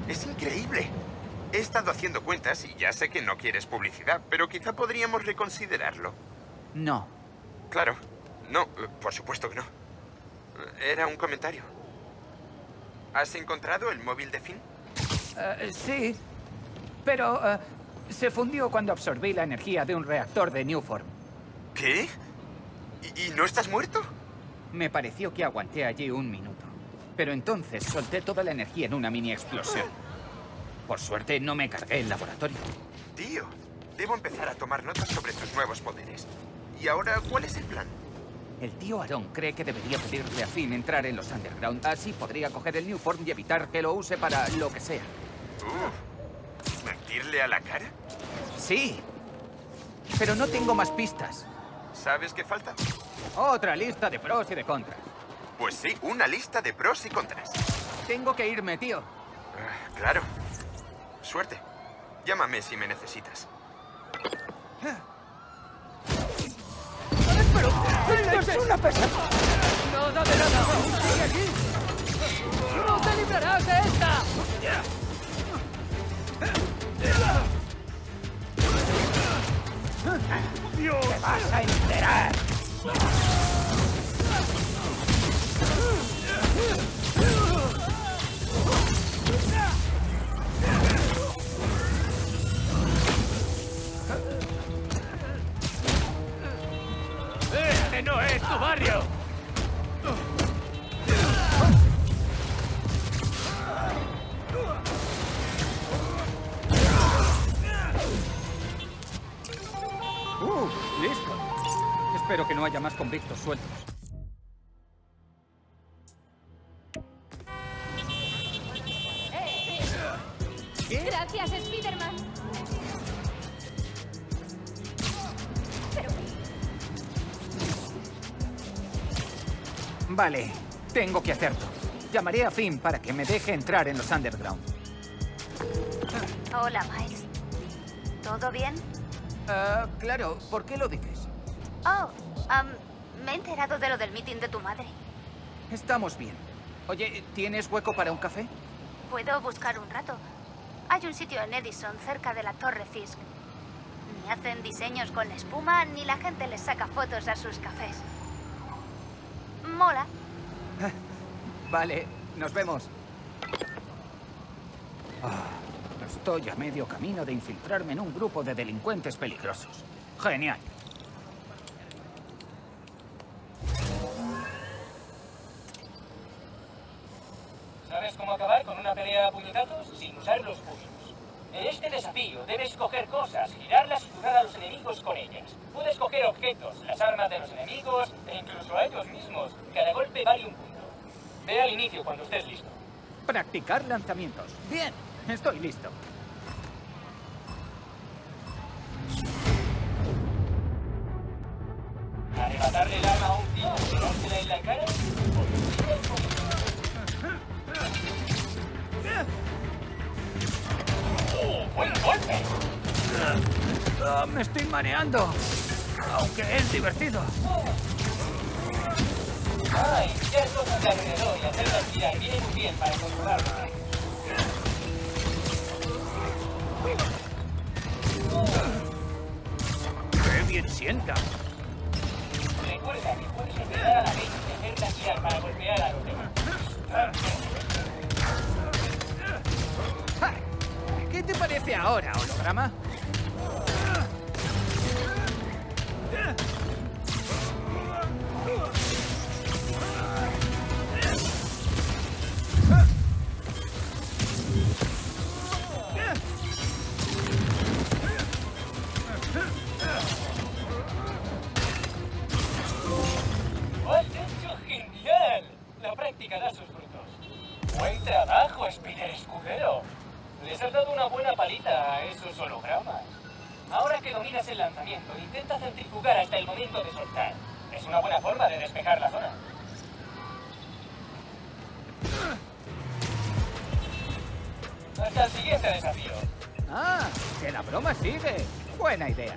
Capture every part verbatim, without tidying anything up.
Es increíble. He estado haciendo cuentas y ya sé que no quieres publicidad, pero quizá podríamos reconsiderarlo. No. Claro. No, por supuesto que no. Era un comentario. ¿Has encontrado el móvil de Finn? Uh, sí, pero uh, se fundió cuando absorbí la energía de un reactor de Newform. ¿Qué? ¿Y, y no estás muerto? Me pareció que aguanté allí un minuto. Pero entonces solté toda la energía en una mini explosión. Por suerte no me cargué el laboratorio. Tío, debo empezar a tomar notas sobre tus nuevos poderes. ¿Y ahora cuál es el plan? El tío Aaron cree que debería pedirle a Finn entrar en los Underground. Así podría coger el Newform y evitar que lo use para lo que sea. Uh, ¿mentirle a la cara? Sí. Pero no tengo más pistas. ¿Sabes qué falta? Otra lista de pros y de contras. Pues sí, una lista de pros y contras. Tengo que irme, tío. Uh, claro. Suerte. Llámame si me necesitas. ¡Pero es una pesadilla! ¡Nada de nada! ¡Sigue aquí! ¡No te librarás de esta! ¡Dios! ¡Te vas a enterar! ¡Este no es tu barrio! ¡Uh! ¡Listo! Espero que no haya más convictos sueltos. ¿Qué? Gracias, Spider-Man. Pero... Vale, tengo que hacerlo. Llamaré a Finn para que me deje entrar en los Underground. Hola, Miles. ¿Todo bien? Ah, claro. ¿Por qué lo dices? Oh, um, me he enterado de lo del meeting de tu madre. Estamos bien. Oye, ¿tienes hueco para un café? Puedo buscar un rato. Hay un sitio en Edison, cerca de la Torre Fisk. Ni hacen diseños con la espuma, ni la gente les saca fotos a sus cafés. Mola. Vale, nos vemos. Ah, estoy a medio camino de infiltrarme en un grupo de delincuentes peligrosos. Genial. ¿Sabes cómo acabar con una pelea a puñetazos sin usar los puños? En este desafío debes coger cosas, girarlas y curar a los enemigos con ellas. Puedes coger objetos, las armas de los enemigos e incluso a ellos mismos. Cada golpe vale un punto. Ve al inicio cuando estés listo. Practicar lanzamientos. Bien, estoy listo. ¿Arrebatarle el arma a un tío y dársela en la cara? ¡Oh, buen golpe! Ah, me estoy mareando. Aunque es divertido. ¡Ay! Ya es cosa de alrededor y hacerla girar viene muy bien para controlarla. ¡Qué bien sienta! Recuerda que puedes empezar a la vez y hacerla girar para golpear a los demás. ¿Qué te parece ahora, holograma? ¡Lo has hecho genial! La práctica da sus frutos. ¡Buen trabajo, Spider Escudero! Les has dado una buena paliza a esos hologramas. Ahora que dominas el lanzamiento, intenta centrifugar hasta el momento de soltar. Es una buena forma de despejar la zona. Hasta el siguiente desafío. Ah, que la broma sigue. Buena idea.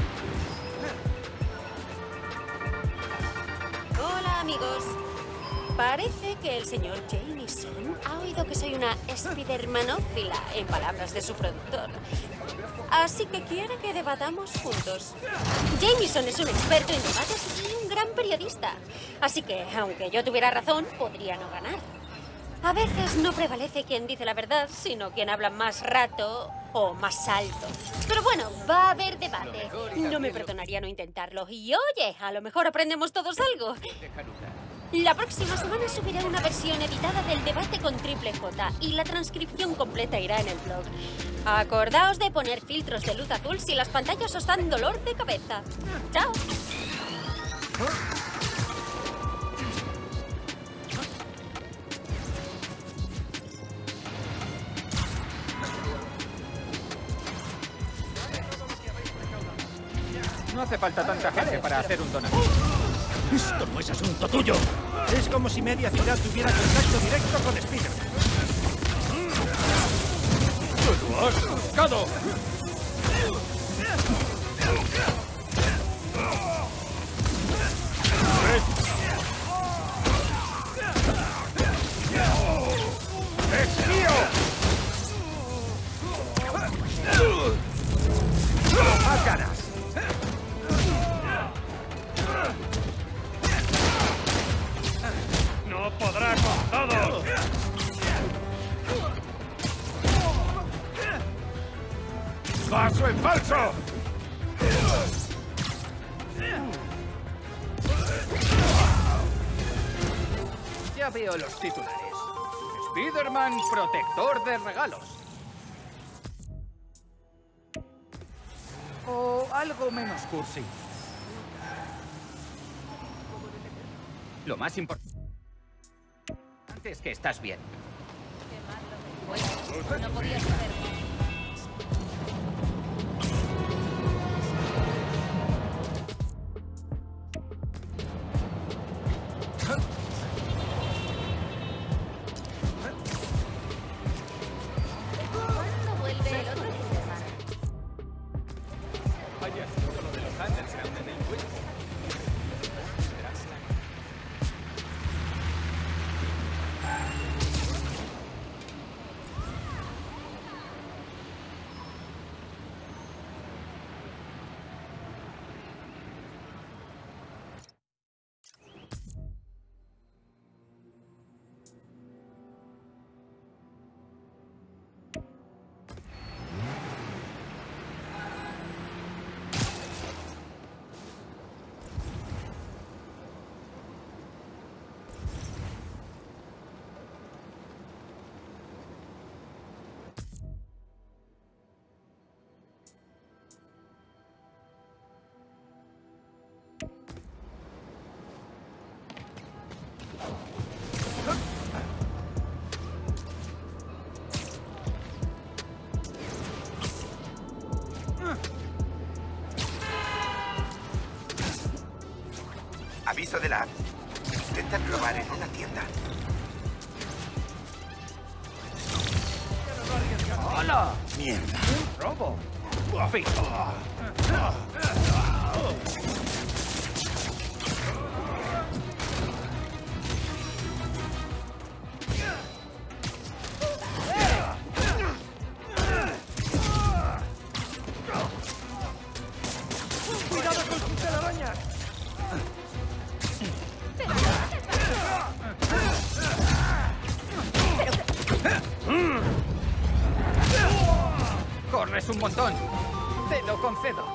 Hola, amigos. Parece que el señor Jameson ha oído que soy una spidermanófila, en palabras de su productor. Así que quiere que debatamos juntos. Jameson es un experto en debates y un gran periodista. Así que, aunque yo tuviera razón, podría no ganar. A veces no prevalece quien dice la verdad, sino quien habla más rato o más alto. Pero bueno, va a haber debate. No me perdonaría no intentarlo. Y oye, a lo mejor aprendemos todos algo. La próxima semana subiré una versión editada del debate con Triple J y la transcripción completa irá en el blog. Acordaos de poner filtros de luz azul si las pantallas os dan dolor de cabeza. ¡Chao! No hace falta tanta gente para hacer un donativo. Esto no es asunto tuyo. Es como si media ciudad tuviera contacto directo con Spider-Man. ¡Tú lo has buscado! ¡Es mío! ¡Más ganas! ¡No podrá con todo! ¡Paso en falso! Ya veo los titulares. Spider-Man, protector de regalos. O algo menos cursi. Lo más importante es que estás bien. No podía saber. ¿Cuándo vuelve el otro tema? Vaya, todo lo de los Underground en el Wii. Aviso de la app. Intentan robar en una tienda. ¡Hola! ¡Mierda! ¡Un robo! Fin. ¡Cuidado con sus telarañas! Corres un montón. Te lo concedo.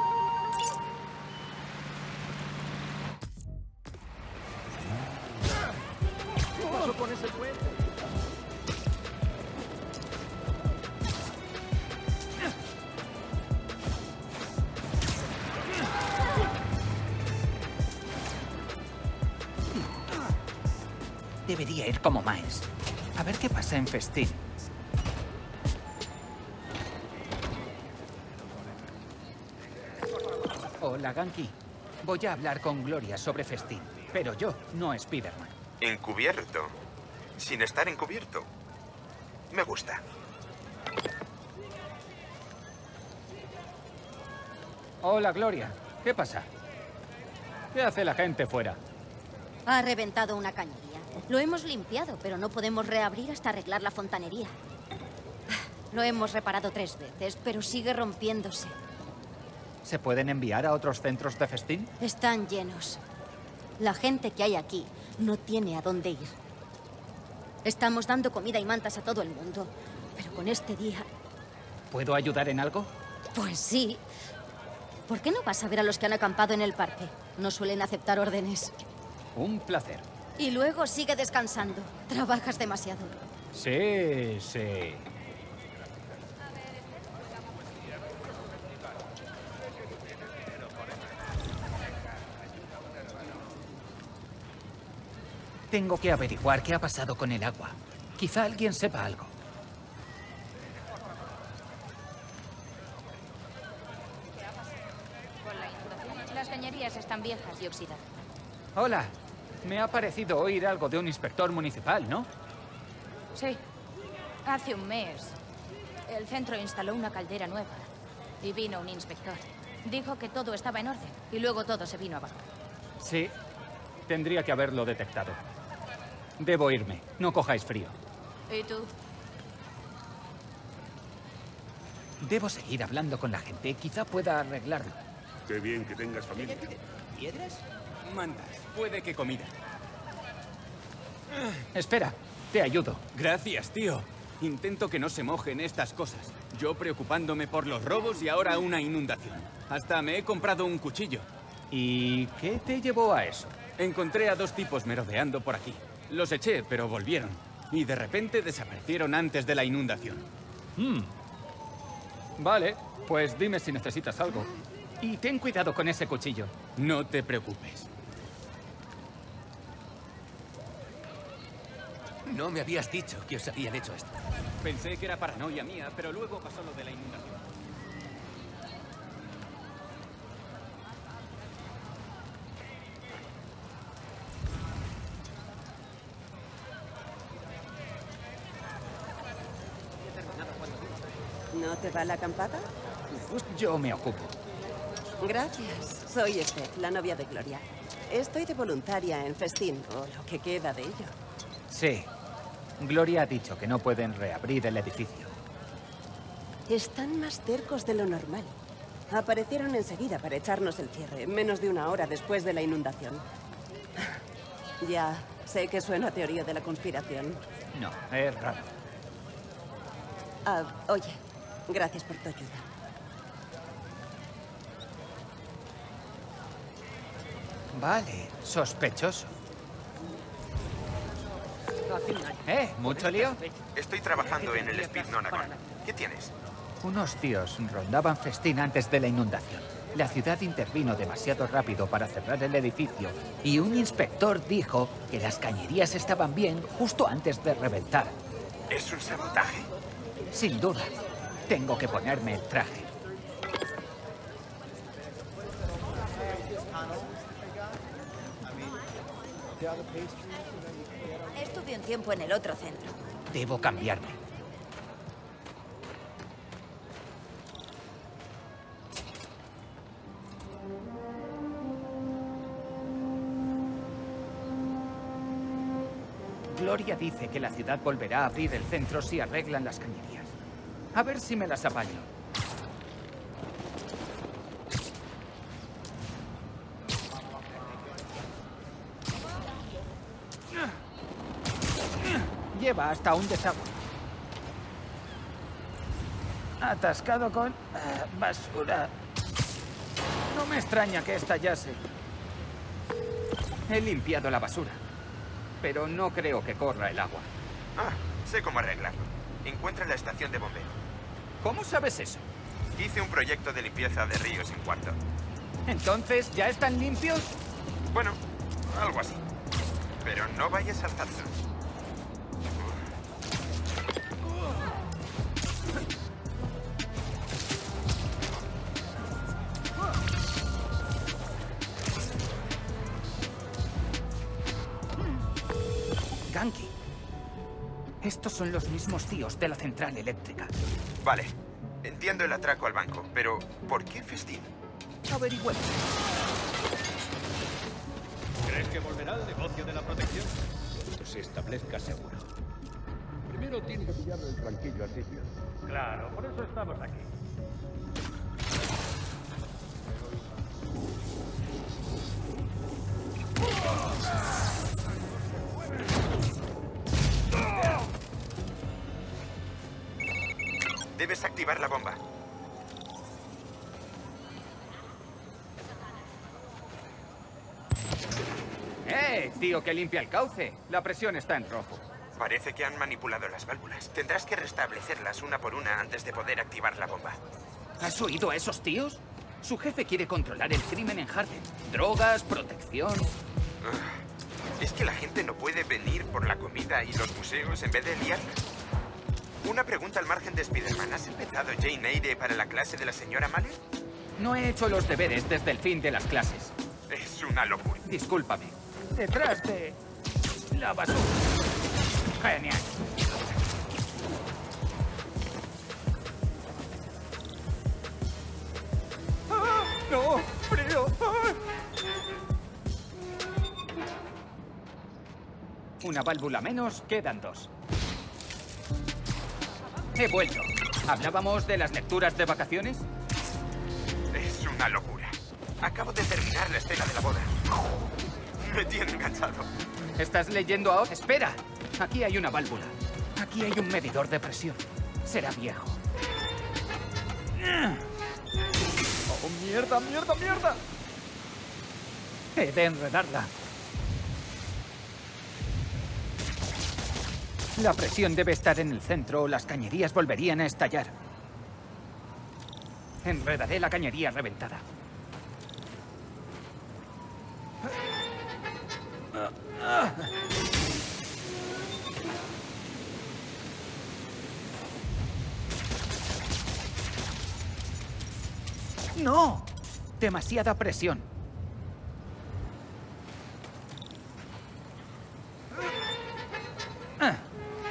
¿Qué pasó con ese puente? Debería ir como Miles. A ver qué pasa en Festín. Hola, Ganke. Voy a hablar con Gloria sobre Festín. Pero yo, no Spider-Man. Encubierto. Sin estar encubierto. Me gusta. Hola, Gloria. ¿Qué pasa? ¿Qué hace la gente fuera? Ha reventado una cañería. Lo hemos limpiado, pero no podemos reabrir hasta arreglar la fontanería. Lo hemos reparado tres veces, pero sigue rompiéndose. ¿Se pueden enviar a otros centros de festín? Están llenos. La gente que hay aquí no tiene a dónde ir. Estamos dando comida y mantas a todo el mundo, pero con este día... ¿Puedo ayudar en algo? Pues sí. ¿Por qué no vas a ver a los que han acampado en el parque? No suelen aceptar órdenes. Un placer. Y luego sigue descansando. Trabajas demasiado. Sí, sí. Tengo que averiguar qué ha pasado con el agua. Quizá alguien sepa algo. Las cañerías están viejas y oxidadas. Hola. Me ha parecido oír algo de un inspector municipal, ¿no? Sí. Hace un mes, el centro instaló una caldera nueva y vino un inspector. Dijo que todo estaba en orden y luego todo se vino abajo. Sí. Tendría que haberlo detectado. Debo irme. No cojáis frío. ¿Y tú? Debo seguir hablando con la gente. Quizá pueda arreglarlo. Qué bien que tengas familia. ¿Piedras? Mantas. Puede que comida. Espera. Te ayudo. Gracias, tío. Intento que no se mojen estas cosas. Yo preocupándome por los robos y ahora una inundación. Hasta me he comprado un cuchillo. ¿Y qué te llevó a eso? Encontré a dos tipos merodeando por aquí. Los eché, pero volvieron. Y de repente desaparecieron antes de la inundación. Hmm. Vale, pues dime si necesitas algo. Y ten cuidado con ese cuchillo. No te preocupes. No me habías dicho que os habían hecho esto. Pensé que era paranoia mía, pero luego pasó lo de la inundación. ¿No te va la acampada? Yo me ocupo. Gracias. Soy Steph, la novia de Gloria. Estoy de voluntaria en Festín, o lo que queda de ello. Sí. Gloria ha dicho que no pueden reabrir el edificio. Están más tercos de lo normal. Aparecieron enseguida para echarnos el cierre, menos de una hora después de la inundación. Ya, sé que suena a teoría de la conspiración. No, es raro. Ah, oye, gracias por tu ayuda. Vale, sospechoso. ¿Eh? ¿Mucho lío? Estoy trabajando en el Speed Nonagon. ¿Qué tienes? Unos tíos rondaban Festín antes de la inundación. La ciudad intervino demasiado rápido para cerrar el edificio y un inspector dijo que las cañerías estaban bien justo antes de reventar. ¿Es un sabotaje? Sin duda. Tengo que ponerme el traje. Estuve un tiempo en el otro centro. Debo cambiarme. Gloria dice que la ciudad volverá a abrir el centro si arreglan las cañerías. A ver si me las apaño. Lleva hasta un desagüe. Atascado con ah, basura. No me extraña que estallase. He limpiado la basura, pero no creo que corra el agua. Ah, sé cómo arreglarlo. Encuentra la estación de bombeo. ¿Cómo sabes eso? Hice un proyecto de limpieza de ríos en cuarto. ¿Entonces ya están limpios? Bueno, algo así. Pero no vayas a alzarse. Ganke. Estos son los mismos tíos de la central eléctrica. Vale. Entiendo el atraco al banco, pero ¿por qué Festín? Averigüemos. ¿Crees que volverá al negocio de la protección? Sí. se establezca seguro. Primero tiene que pillarle el tranquillo al sitio. Claro, por eso estamos aquí. Debes activar la bomba. ¡Eh, tío que limpia el cauce! La presión está en rojo. Parece que han manipulado las válvulas. Tendrás que restablecerlas una por una antes de poder activar la bomba. ¿Has oído a esos tíos? Su jefe quiere controlar el crimen en Harlem. Drogas, protección... Uh, ¿Es que la gente no puede venir por la comida y los museos en vez de liarla? Una pregunta al margen de Spider-Man. ¿Has empezado Jane Eyre para la clase de la señora Mahler? No he hecho los deberes desde el fin de las clases. Es una locura. Discúlpame. Detrás de... la basura. Genial. ¡Ah! ¡No! ¡Frío! ¡Ah! Una válvula menos, quedan dos. He vuelto. ¿Hablábamos de las lecturas de vacaciones? Es una locura. Acabo de terminar la escena de la boda. Me tiene enganchado. ¿Estás leyendo ahora? ¡Espera! Aquí hay una válvula. Aquí hay un medidor de presión. Será viejo. ¡Oh, mierda, mierda, mierda! He de enredarla. La presión debe estar en el centro o las cañerías volverían a estallar. Enredaré la cañería reventada. ¡No! Demasiada presión. Ah.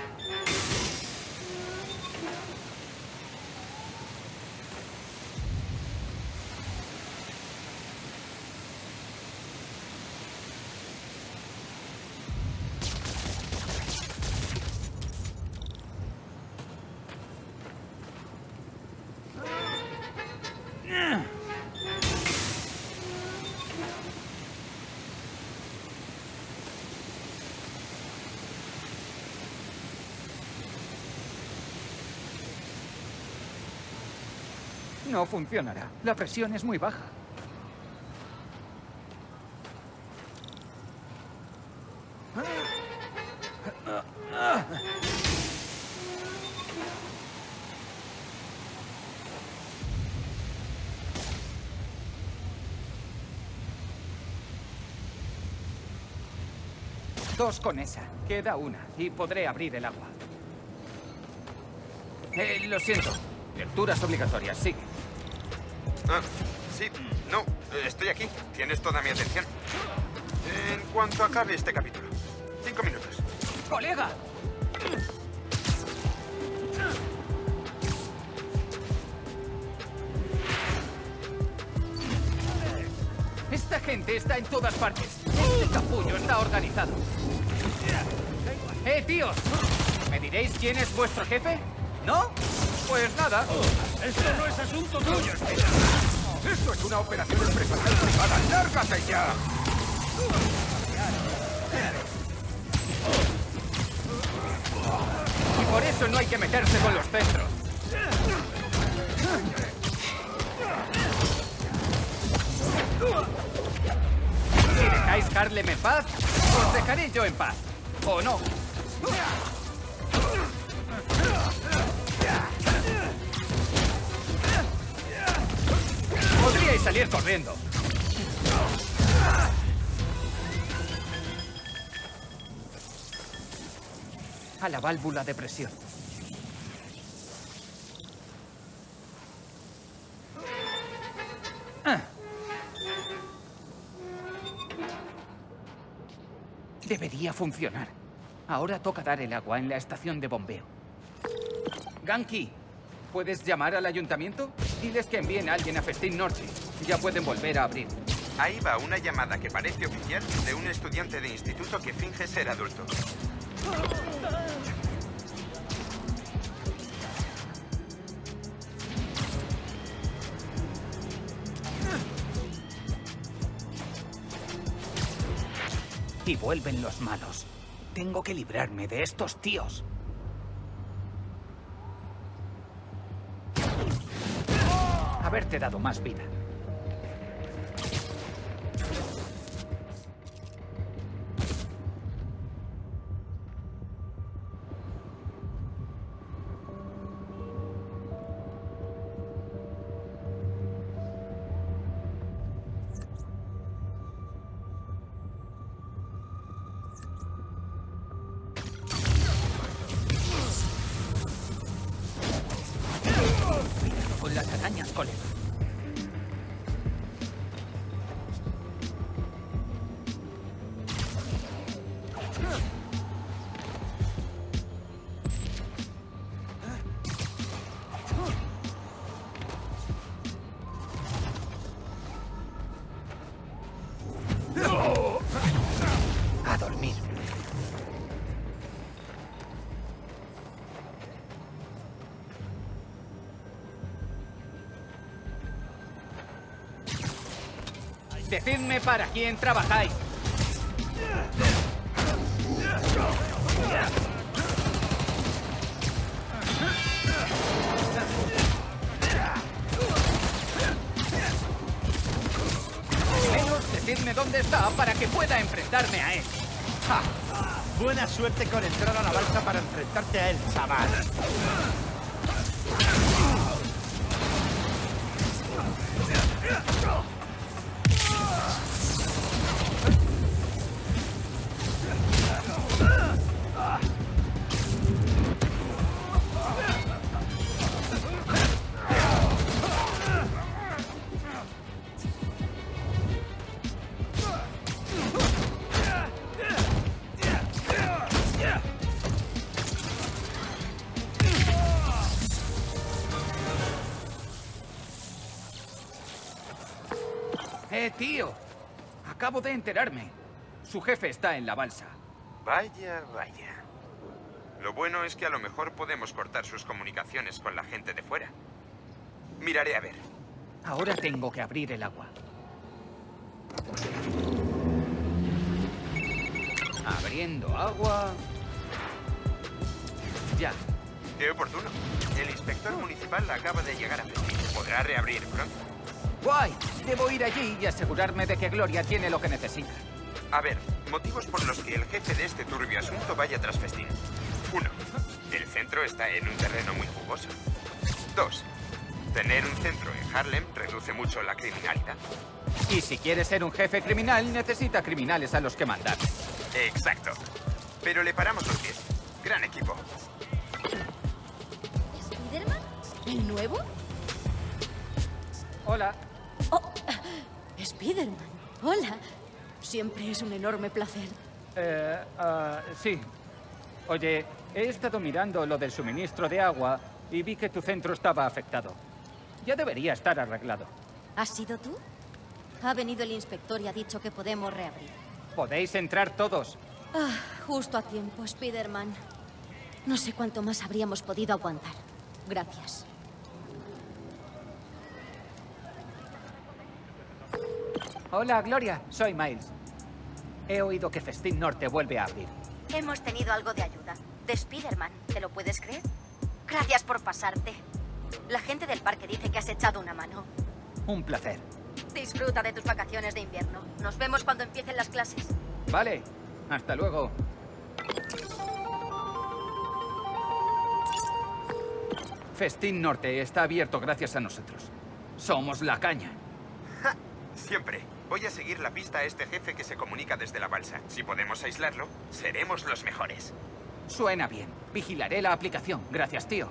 No funcionará. La presión es muy baja. Dos con esa. Queda una y podré abrir el agua. Eh, lo siento. Lecturas obligatorias, sí. Ah, sí, no, estoy aquí. Tienes toda mi atención. En cuanto acabe este capítulo. Cinco minutos. ¡Colega! Esta gente está en todas partes. Este capullo está organizado. ¡Eh, tíos! ¿Me diréis quién es vuestro jefe? ¿No? Pues nada. Esto no es asunto tuyo, espera. Esto es una operación empresarial privada. ¡Lárgate ya! Y por eso no hay que meterse con los centros. Si dejáis Harlem en paz, os dejaré yo en paz. ¿O no? Podríais salir corriendo. A la válvula de presión. Ah. Debería funcionar. Ahora toca dar el agua en la estación de bombeo. Ganki, ¿puedes llamar al ayuntamiento? Diles que envíen a alguien a Festín Norte. Ya pueden volver a abrir. Ahí va una llamada que parece oficial de un estudiante de instituto que finge ser adulto. Y vuelven los malos. Tengo que librarme de estos tíos. Haberte dado más vida. Con las arañas, colega. A dormir. Decidme para quién trabajáis. Menos decidme dónde está para que pueda enfrentarme a él. ¡Ja! Buena suerte con entrar a la balsa para enfrentarte a él, chaval. Eh, tío. Acabo de enterarme. Su jefe está en la balsa. Vaya, vaya. Lo bueno es que a lo mejor podemos cortar sus comunicaciones con la gente de fuera. Miraré a ver. Ahora tengo que abrir el agua. Abriendo agua. Ya. Qué oportuno. El inspector municipal acaba de llegar a Festín. ¿Podrá reabrir pronto? ¡Guay! Debo ir allí y asegurarme de que Gloria tiene lo que necesita. A ver, motivos por los que el jefe de este turbio asunto vaya tras Festín. Uno, el centro está en un terreno muy jugoso. Dos, tener un centro en Harlem reduce mucho la criminalidad. Y si quiere ser un jefe criminal, necesita criminales a los que mandar. Exacto. Pero le paramos los pies. Gran equipo. ¿Spiderman? ¿El nuevo? Hola. Oh, Spiderman. Hola. Siempre es un enorme placer. Eh, uh, sí. Oye, he estado mirando lo del suministro de agua y vi que tu centro estaba afectado. Ya debería estar arreglado. ¿Has sido tú? Ha venido el inspector y ha dicho que podemos reabrir. Podéis entrar todos. Ah, justo a tiempo, Spiderman. No sé cuánto más habríamos podido aguantar. Gracias. Hola, Gloria. Soy Miles. He oído que Festín Norte vuelve a abrir. Hemos tenido algo de ayuda. De Spiderman, ¿te lo puedes creer? Gracias por pasarte. La gente del parque dice que has echado una mano. Un placer. Disfruta de tus vacaciones de invierno. Nos vemos cuando empiecen las clases. Vale. Hasta luego. Festín Norte está abierto gracias a nosotros. Somos la caña. Ja, siempre. Voy a seguir la pista a este jefe que se comunica desde la balsa. Si podemos aislarlo, seremos los mejores. Suena bien. Vigilaré la aplicación. Gracias, tío.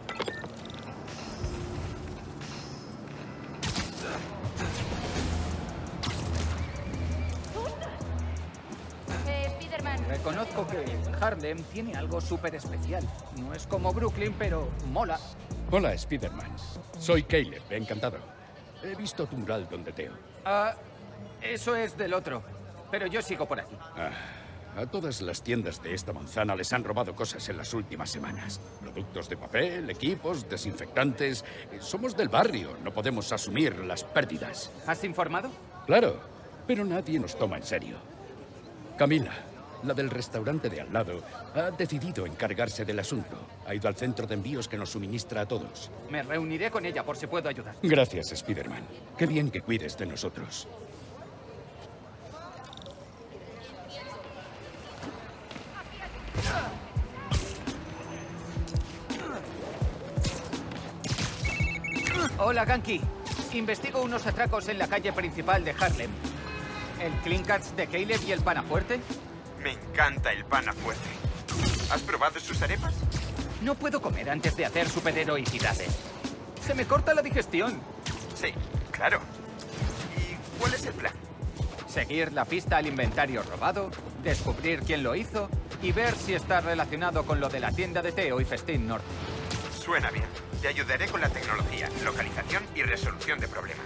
Eh, Spiderman. Reconozco que Harlem tiene algo súper especial. No es como Brooklyn, pero mola. Hola, Spiderman. Soy Caleb, encantado. He visto tu mural donde Teo. Ah, eso es del otro. Pero yo sigo por aquí. Ah, A todas las tiendas de esta manzana les han robado cosas en las últimas semanas. Productos de papel, equipos, desinfectantes. Somos del barrio, no podemos asumir las pérdidas. ¿Has informado? Claro, pero nadie nos toma en serio. Camila, la del restaurante de al lado, ha decidido encargarse del asunto. Ha ido al centro de envíos que nos suministra a todos. Me reuniré con ella por si puedo ayudar. Gracias, Spider-Man. Qué bien que cuides de nosotros. Hola, Ganke. Investigo unos atracos en la calle principal de Harlem. ¿El Clean Cuts de Caleb y el pana fuerte? Me encanta el pana fuerte. ¿Has probado sus arepas? No puedo comer antes de hacer superheroicidades. Se me corta la digestión. Sí, claro. ¿Y cuál es el plan? Seguir la pista al inventario robado, descubrir quién lo hizo y ver si está relacionado con lo de la tienda de Teo y Festín Norte. Suena bien. Te ayudaré con la tecnología, localización y resolución de problemas.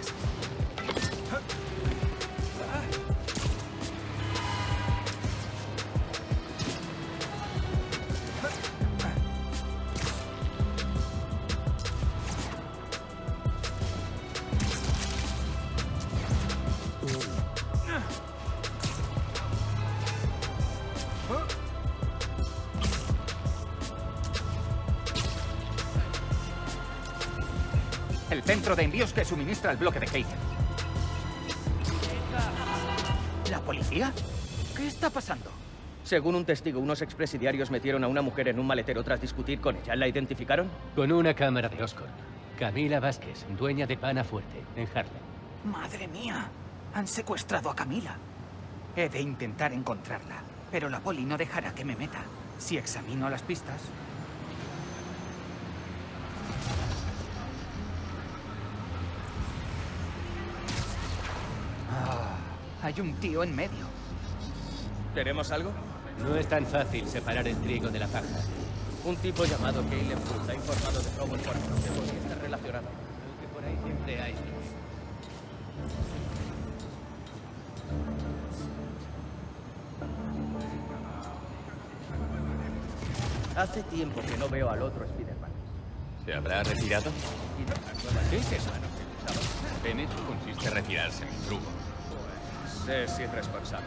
El centro de envíos que suministra el bloque de Kate. ¿La policía? ¿Qué está pasando? Según un testigo, unos expresidiarios metieron a una mujer en un maletero tras discutir con ella. ¿La identificaron? Con una cámara de Oscorp. Camila Vázquez, dueña de Pana Fuerte, en Harlem. ¡Madre mía! Han secuestrado a Camila. He de intentar encontrarla, pero la poli no dejará que me meta. Si examino las pistas... Ah, hay un tío en medio. ¿Queremos algo? No es tan fácil separar el trigo de la paja. Un tipo llamado Caleb Cruz ha informado de robo en Puerto que podría estar relacionado. Creo que por ahí siempre hay. Hace tiempo que no veo al otro Spider-Man. ¿Se habrá retirado? ¿Qué es eso? En eso consiste retirarse, mi truco. Pues es irresponsable.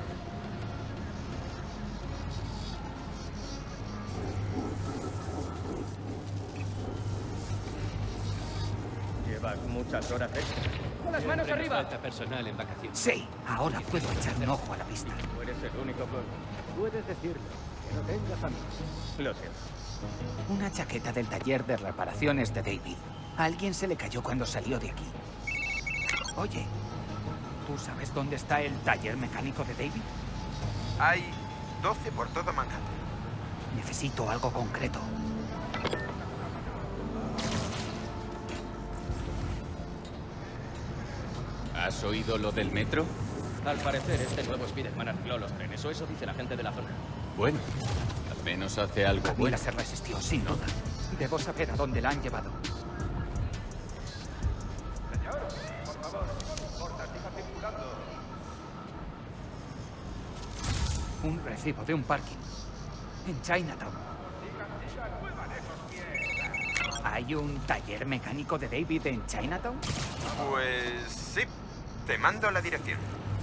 Llevas muchas horas extra. ¡Con las manos arriba! Falta personal en vacaciones. Sí, ahora puedo echar un ojo a la pista. Tú eres el único con... Puedes decirlo, que no tenga familia. Lo siento. Una chaqueta del taller de reparaciones de David. A alguien se le cayó cuando salió de aquí. Oye, ¿tú sabes dónde está el taller mecánico de David? Hay doce por todo Manhattan. Necesito algo concreto. ¿Has oído lo del metro? Al parecer, este nuevo Spider-Man arregló los trenes, o eso dice la gente de la zona. Bueno, al menos hace algo Camila bueno. se resistió, sin duda. Debo saber a dónde la han llevado. Señor, por favor, si no importa, siga circulando. Un recibo de un parking. En Chinatown. Sigan, sigan, muevan esos pies. ¿Hay un taller mecánico de David en Chinatown? Pues sí. Te mando la dirección.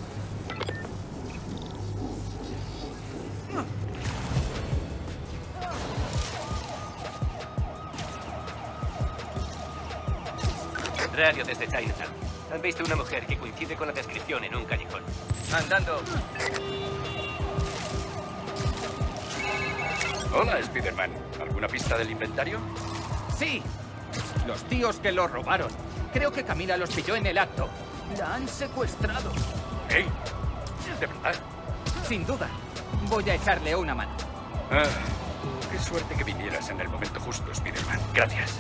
Radio desde Chinatown. Han visto una mujer que coincide con la descripción en un callejón. Andando. Hola, Spider-Man. ¿Alguna pista del inventario? ¡Sí! Los tíos que lo robaron. Creo que Camila los pilló en el acto. La han secuestrado. ¿Qué? ¿De verdad? Sin duda. Voy a echarle una mano. Ah, qué suerte que vinieras en el momento justo, Spider-Man. Gracias.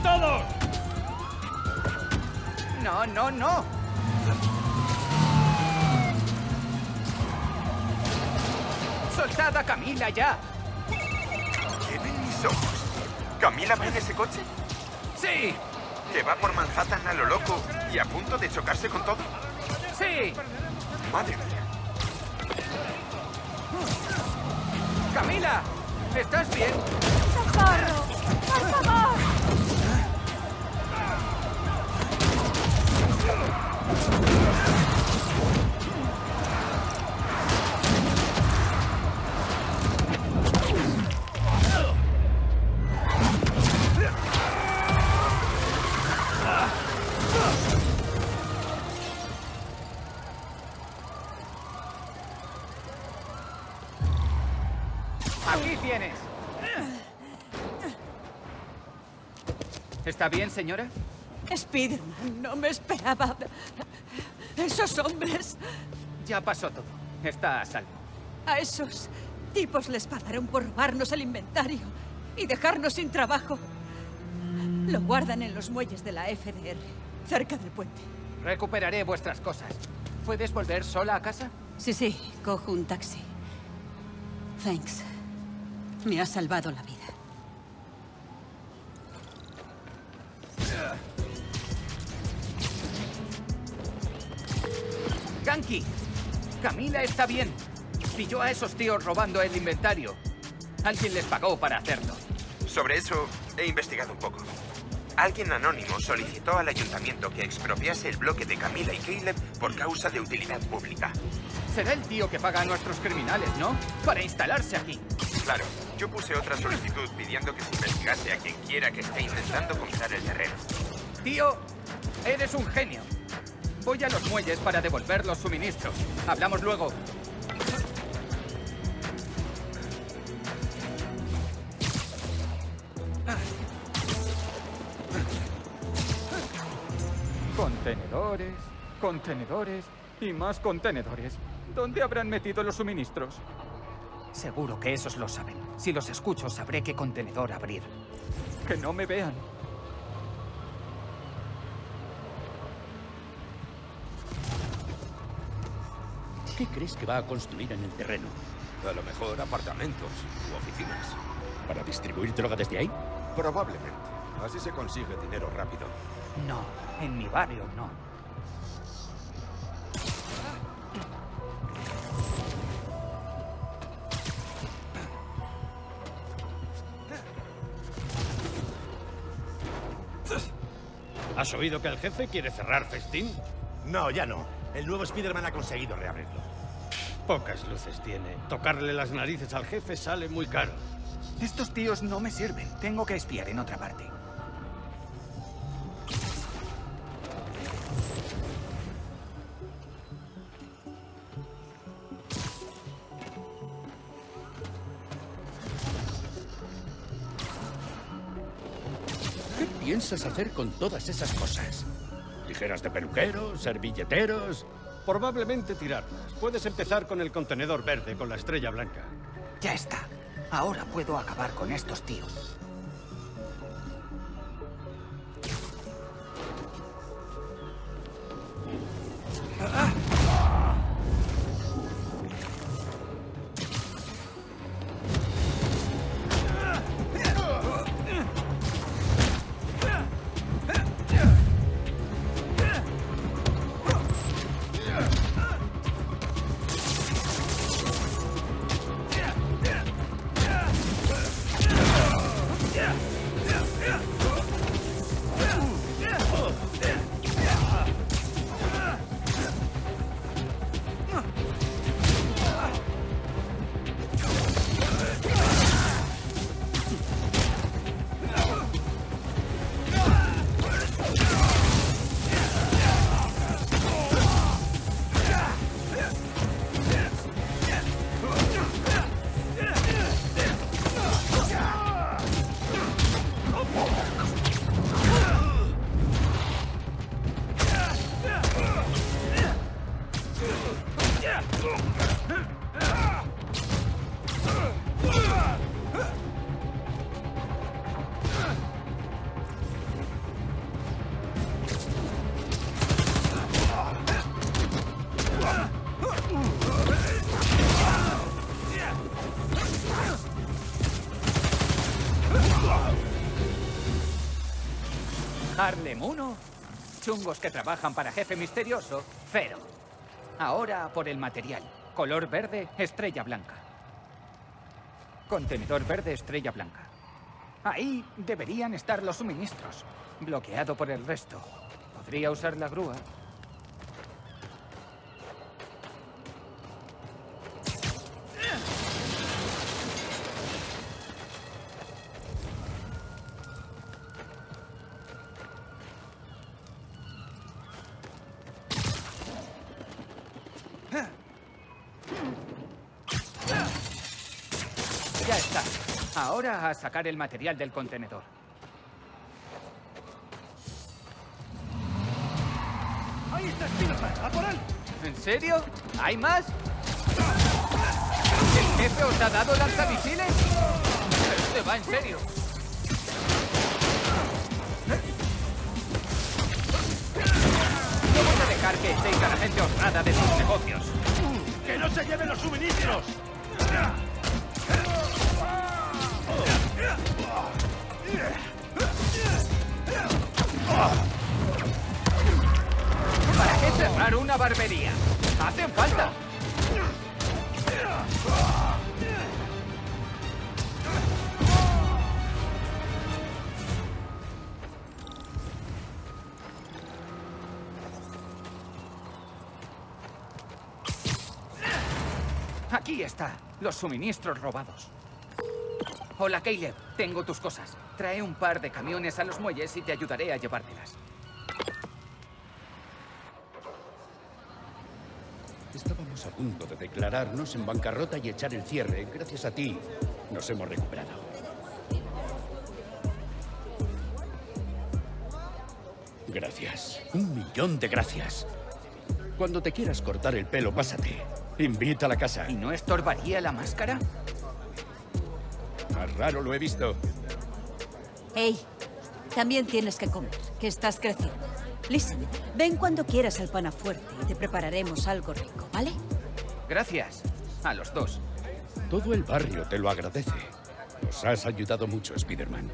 todos! No, no, no. ¡Soltad a Camila ya! ¿Qué ven mis ojos? ¿Camila va en ese coche? ¡Sí! ¿Que va por Manhattan a lo loco y a punto de chocarse con todo? ¡Sí! Madre mía. ¡Camila! ¿Estás bien? ¡Socorro! ¡Por favor! ¡Aquí tienes! ¿Está bien, señora? Spiderman, no me esperaba. Esos hombres... Ya pasó todo. Está a salvo. A esos tipos les pagaron por robarnos el inventario y dejarnos sin trabajo. Lo guardan en los muelles de la F D R, cerca del puente. Recuperaré vuestras cosas. ¿Puedes volver sola a casa? Sí, sí, cojo un taxi. Thanks. Me has salvado la vida. Ganke, Camila está bien. Pilló a esos tíos robando el inventario. Alguien les pagó para hacerlo. Sobre eso he investigado un poco. Alguien anónimo solicitó al ayuntamiento que expropiase el bloque de Camila y Caleb por causa de utilidad pública. Será el tío que paga a nuestros criminales, ¿no? Para instalarse aquí. Claro, yo puse otra solicitud pidiendo que se investigase a quien quiera que esté intentando comprar el terreno. Tío, eres un genio. Voy a los muelles para devolver los suministros. Hablamos luego. Contenedores, contenedores y más contenedores. ¿Dónde habrán metido los suministros? Seguro que esos lo saben. Si los escucho, sabré qué contenedor abrir. Que no me vean. ¿Qué crees que va a construir en el terreno? A lo mejor apartamentos u oficinas. ¿Para distribuir droga desde ahí? Probablemente. Así se consigue dinero rápido. No, en mi barrio no. ¿Has oído que el jefe quiere cerrar Festín? No, ya no. El nuevo Spider-Man ha conseguido reabrirlo. Pocas luces tiene. Tocarle las narices al jefe sale muy caro. Estos tíos no me sirven. Tengo que espiar en otra parte. ¿Qué piensas hacer con todas esas cosas? ¿Tijeras de peluquero? ¿Servilleteros? Probablemente tirarlas. Puedes empezar con el contenedor verde con la estrella blanca. Ya está. Ahora puedo acabar con estos tíos. Harlem uno. Chungos que trabajan para Jefe Misterioso, cero. Ahora por el material. Color verde, estrella blanca. Contenedor verde, estrella blanca. Ahí deberían estar los suministros. Bloqueado por el resto. Podría usar la grúa. Ya está. Ahora a sacar el material del contenedor. ¡Ahí está Spiderman! ¡A por él! ¿En serio? ¿Hay más? ¿El jefe os ha dado lanzamisiles? Este va en serio. No voy a dejar que echéis a la gente honrada de sus negocios. ¡Que no se lleven los suministros! ¿Para qué cerrar una barbería? ¡Hacen falta! Aquí está, los suministros robados. Hola, Caleb. Tengo tus cosas. Trae un par de camiones a los muelles y te ayudaré a llevártelas. Estábamos a punto de declararnos en bancarrota y echar el cierre. Gracias a ti, nos hemos recuperado. Gracias. Un millón de gracias. Cuando te quieras cortar el pelo, pásate. Invita a la casa. ¿Y no estorbaría la máscara? Más raro lo he visto. Hey, también tienes que comer, que estás creciendo. Listen, ven cuando quieras al Panafuerte y te prepararemos algo rico, ¿vale? Gracias. A los dos. Todo el barrio te lo agradece. Nos has ayudado mucho, Spiderman.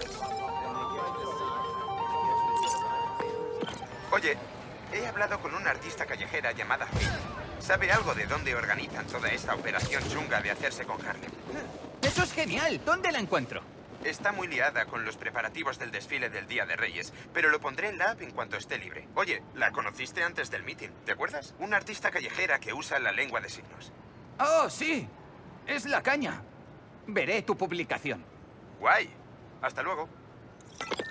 Oye, he hablado con una artista callejera llamada Phil. ¿Sabe algo de dónde organizan toda esta operación chunga de hacerse con Harlem? ¡Eso es genial! ¿Dónde la encuentro? Está muy liada con los preparativos del desfile del Día de Reyes, pero lo pondré en la app en cuanto esté libre. Oye, la conociste antes del meeting, ¿te acuerdas? Una artista callejera que usa la lengua de signos. ¡Oh, sí! Es la caña. Veré tu publicación. Guay. Hasta luego.